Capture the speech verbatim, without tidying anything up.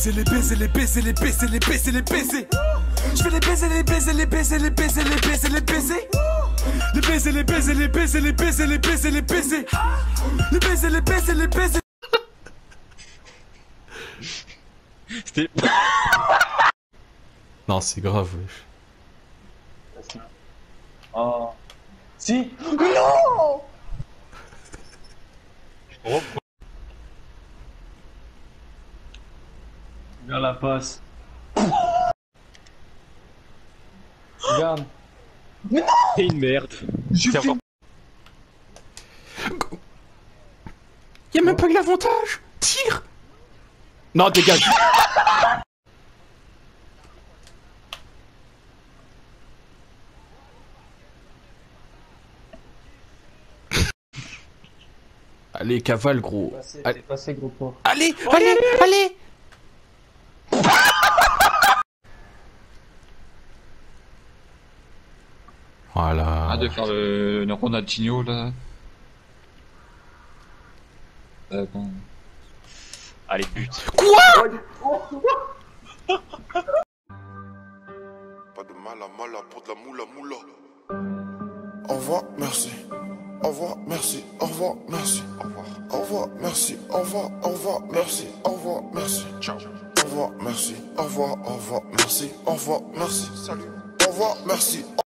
baiser, les baiser, les baiser, les baiser, les baiser, les baiser. Je vais les baiser, les baiser, les baiser, les baiser, les baiser, les baiser. Les baiser, les baiser, les baiser, les baiser, les baiser, les baiser. Les baiser, les baiser, les baiser. C'était... Non, c'est grave, wesh. Oh. Si. Non. Oh. Vers la passe. Regarde. C'est une merde. Je fais... Y'a même pas eu l'avantage. Tire. Non, dégage. Allez, cavale, gros. Passé, Allez, passé, gros porc. allez, allez, allez. Voilà. Ah, de faire le, le Ronaldinho là. Euh, bon. Allez, but. Quoi? Pas de mal à mal pour de la moula moula. Au revoir, merci. Au revoir, merci. Au revoir, merci. Au revoir. Au revoir, merci. Au revoir, au revoir, merci. Au revoir, merci. Ciao. Au revoir, merci. Au revoir, au revoir, merci. Au revoir, merci. Salut. Au revoir, merci.